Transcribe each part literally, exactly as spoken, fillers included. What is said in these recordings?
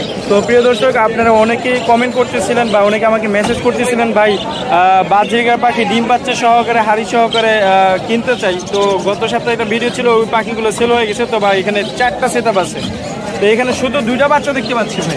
তো প্রিয় দর্শক, আপনারা অনেকেই কমেন্ট করতেছিলেন বা অনেকে আমাকে মেসেজ করতেছিলেন, ভাই বাজরিকা পাখি ডিম বাচ্চা সহকারে হাড়ি সহকারে কিনতে চাই। তো গত সপ্তাহে একটা ভিডিও ছিল, ওই পাখিগুলো সেল হয়ে গেছে। তো ভাই এখানে চারটা সেট আপ আছে, তো এখানে শুধু দুইটা বাচ্চা দেখতে পাচ্ছি ভাই।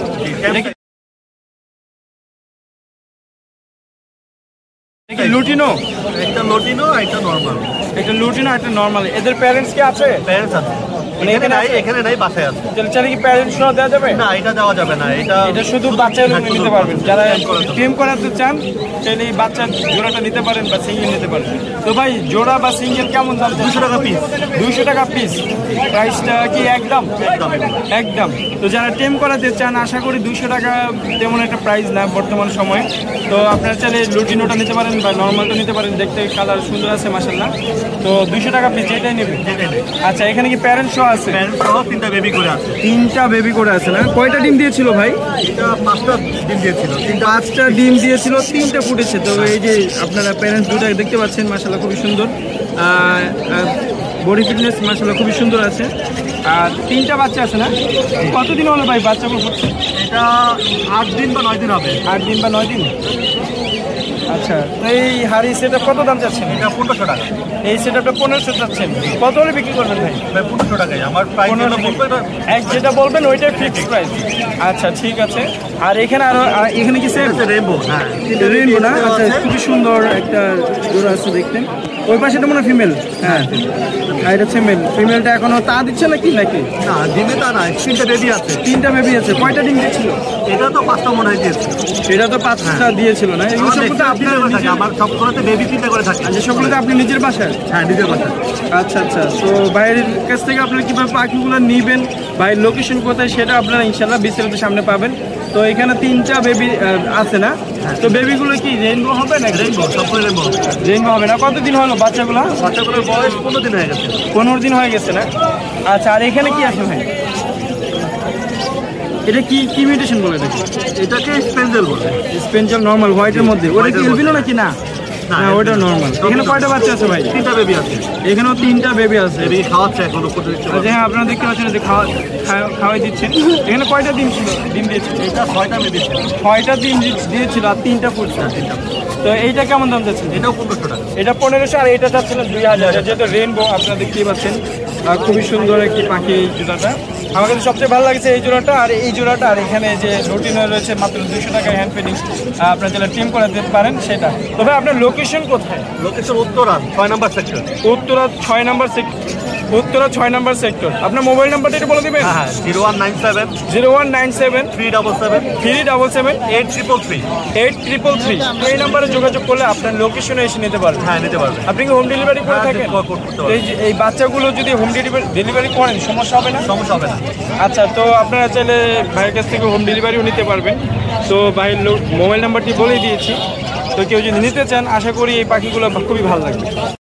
লুটিনো, একটা লুটিনো একটা নরমাল, একটা লুটিনো একটা নরমাল। এদের প্যারেন্টস কি আছে? প্যারেন্টস আছে, এখানে নাই, এখানে নাই, বাসায় আছে। চাইলে কি প্যারেন্টস সহ দেওয়া যাবে? না, এটা দেওয়া যাবে না, এটা এটা শুধু বাচ্চা নিতে পারবেন। যারা টেম করাতে চান চাইলে এই বাচ্চার জোড়াটা নিতে পারেন বা সিঙ্গেল নিতে পারেন। তো ভাই জোড়া বা সিঙ্গেল কেমন দাম? দুশো টাকা পিস। দুইশো টাকা পিস। প্রাইসটা কি একদম একদম? তো যারা টেম করাতে চান, আশা করি দুইশো টাকা তেমন একটা প্রাইস না বর্তমান সময়ে। তো আপনারা চাইলে লুটিনোটা নিতে পারেন বা নর্মালটা নিতে পারেন, দেখতে কালার সুন্দর আছে মাশাআল্লাহ। তো দুইশো টাকা পিস, যেটাই নেবেন। আচ্ছা, এখানে কি প্যারেন্ট সহ আছে? প্যারেন্ট সহ তিনটা বেবি করে আছে। তিনটা বেবি করে আছে না? কয়টা ডিম দিয়েছিল ভাই? এটা পাঁচটা ডিম দিয়েছিল। পাঁচটা ডিম দিয়েছিল, তিনটা ফুটেছে। তো এই যে আপনারা প্যারেন্টস দুটো দেখতে পাচ্ছেন, মাশাআল্লাহ খুবই সুন্দর। বডি ফিটনেস মাশাআল্লাহ খুবই সুন্দর আছে। আর তিনটা বাচ্চা আছে না? কতদিন হলো ভাই বাচ্চাগুলো ফুটছে? এটা আট দিন বা নয় দিন হবে। আট দিন বা নয় দিন। আচ্ছা, তো এই হাড়ি সেট কত দাম চাচ্ছেন? এটা পনেরোশো টাকা। এই সেট আপটা পনেরোশো চাচ্ছেন, কত হলে বিক্রি করবেন ভাই? ভাই পনেরোশো টাকাই আমার প্রাইস। এক যেটা বলবেন ওইটাই ফিক্সড প্রাইস। আচ্ছা ঠিক আছে। আর এখানে আরো এখানে কি সেট রেইনবো? হ্যাঁ রেইনবো না? আচ্ছা, খুবই সুন্দর একটা জোড়া আছে দেখতেন। ওই পাশে তো মনে হয় ফিমেল। হ্যাঁ, আর এটা হচ্ছে মেল। ফিমেলটা এখনো তা দিচ্ছে নাকি নাকি না? ডিমে তা না, তিনটা বেবি আছে। তিনটা বেবি আছে। কয়টা ডিম দিয়েছিল? এটা তো পাঁচটা মনে হয় দিয়েছে। এটা তো পাঁচটা দিয়েছিল না? এগুলো সবগুলো আপনার আমার সবগুলোতে বেবি তিনটা করে থাকে। আচ্ছা, সবগুলোতে আপনি নিজের বাসায়? হ্যাঁ, নিজের বাসায়। আচ্ছা আচ্ছা। তো বাইরের কাছ থেকে আপনারা কীভাবে পাখিগুলো নেবেন, বাইরের লোকেশন কোথায়, সেটা আপনারা ইনশাল্লাহ বিস্তারিত সামনে পাবেন। তো এখানে তিনটা বেবি আছে না? তো বেবিগুলো কি রেইনবো হবে না? রেইনবো, সবগুলো রেইনবো। রেইনবো হবে না? কতদিন হলো বাচ্চাগুলো? বাচ্চাগুলোর বয়স পনেরো দিন হয়ে গেছে। পনেরো দিন হয়ে গেছে না? আচ্ছা, আর এখানে কি আছে ভাই? এটা কি কি মিউটেশন বলে? দেখি এটাকে স্পেঞ্জেল বলে। স্পেঞ্জেল নরমাল হোয়াইটের মধ্যে। ওটা কি এলবিনো নাকি? না না, ওটা নরমাল। এখানে কয়টা বাচ্চা আছে ভাই? তিনটা বেবি আছে। এখানেও তিনটা বেবি আছে। বেবি খাওয়াচ্ছে এখন উপর দিচ্ছে। আচ্ছা হ্যাঁ, আপনারা দেখতে পাচ্ছেন যে খাওয়া খাওয়াই দিচ্ছেন। এখানে কয়টা ডিম ছিল? ডিম দিয়েছিল? এটা ছয়টা বেবি ছিল। ছয়টা ডিম দিয়েছিল আর তিনটা ফুটছে। তিনটা। তো এইটা কেমন দাম যাচ্ছে? এটাও পনেরোশো টাকা। এটা পনেরোশো। আর এটা চাচ্ছিলেন দুই হাজার। যেহেতু রেইনবো আপনারা দেখতেই পাচ্ছেন, খুবই সুন্দর একটি পাখি এই জোড়াটা। আমার কাছে সবচেয়ে ভালো লাগছে এই জোড়াটা আর এই জোড়াটা। আর এখানে যে রুটিন রয়েছে মাত্র দুইশো টাকায় হ্যান্ড ফিডিং, আপনারা যারা টিম করাতে পারেন সেটা। তবে আপনার লোকেশন কোথায়? লোকেশন উত্তরা ছয় নম্বর সেক্টর। উত্তরা ছয় নম্বর সেক্টর। উত্তরা ছয় নম্বর সেক্টর। আপনার মোবাইল নাম্বারটা একটু বলে দেবেন? হ্যাঁ, zero one nine seven zero one nine seven three double seven three double seven eight triple three eight triple three. এই নাম্বারে যোগাযোগ করলে আপনার লোকেশনে এসে নিতে পারবেন। হ্যাঁ, নিতে পারবেন। আপনি কি হোম ডেলিভারি করে থাকেন? এই যে এই বাচ্চাগুলো যদি হোম ডেলিভারি ডেলিভারি করেন সমস্যা হবে না? সমস্যা হবে না। আচ্ছা, তো আপনারা চাইলে ভাইয়ের কাছ থেকে হোম ডেলিভারিও নিতে পারবেন। তো ভাইয়ের মোবাইল নাম্বারটি বলেই দিয়েছি। তো কেউ যদি নিতে চান, আশা করি এই পাখিগুলো খুবই ভালো লাগবে।